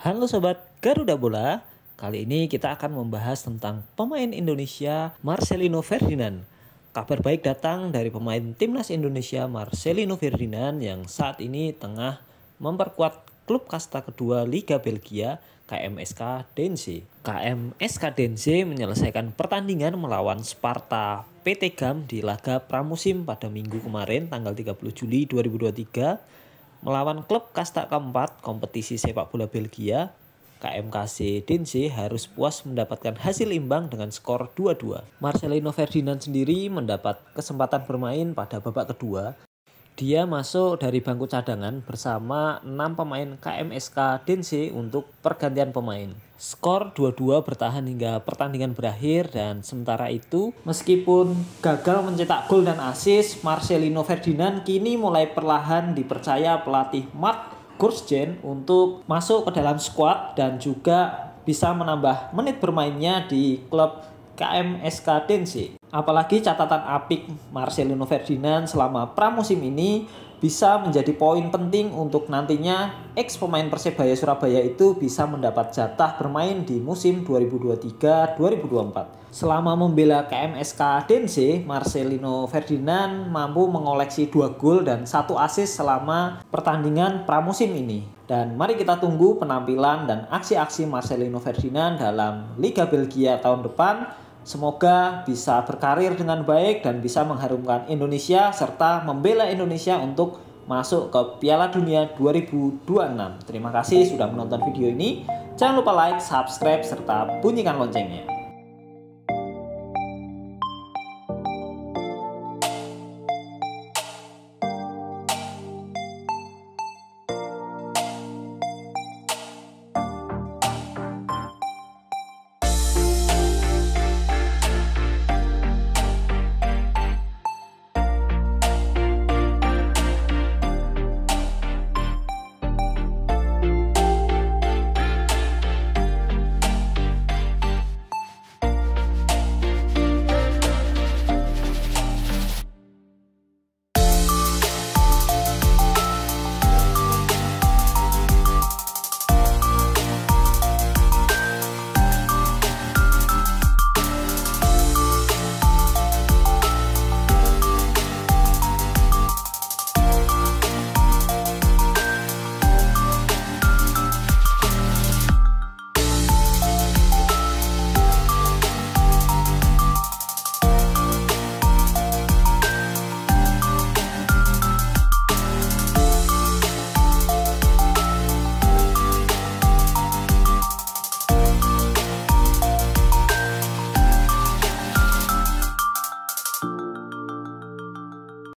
Halo Sobat Garuda Bola, kali ini kita akan membahas tentang pemain Indonesia Marcelino Ferdinand. Kabar baik datang dari pemain Timnas Indonesia Marcelino Ferdinand yang saat ini tengah memperkuat klub kasta kedua Liga Belgia KMSK Dense. KMSK Dense menyelesaikan pertandingan melawan Sparta PT GAM di laga pramusim pada minggu kemarin tanggal 30 Juli 2023 melawan klub kasta keempat kompetisi sepak bola Belgia. KMKC Dense harus puas mendapatkan hasil imbang dengan skor 2-2. Marcelino Ferdinand sendiri mendapat kesempatan bermain pada babak kedua. Dia masuk dari bangku cadangan bersama 6 pemain KMSK Dense untuk pergantian pemain. Skor 2-2 bertahan hingga pertandingan berakhir, dan sementara itu meskipun gagal mencetak gol dan assist, Marcelino Ferdinand kini mulai perlahan dipercaya pelatih Mark Gorsjen untuk masuk ke dalam skuad dan juga bisa menambah menit bermainnya di klub KMSK Dense. Apalagi catatan apik Marcelino Ferdinand selama pramusim ini bisa menjadi poin penting untuk nantinya ex pemain Persebaya Surabaya itu bisa mendapat jatah bermain di musim 2023-2024. Selama membela KMSK Dense, Marcelino Ferdinand mampu mengoleksi 2 gol dan 1 assist selama pertandingan pramusim ini. Dan mari kita tunggu penampilan dan aksi-aksi Marcelino Ferdinand dalam Liga Belgia tahun depan. Semoga bisa berkarir dengan baik dan bisa mengharumkan Indonesia serta membela Indonesia untuk masuk ke Piala Dunia 2026. Terima kasih sudah menonton video ini. Jangan lupa like, subscribe, serta bunyikan loncengnya.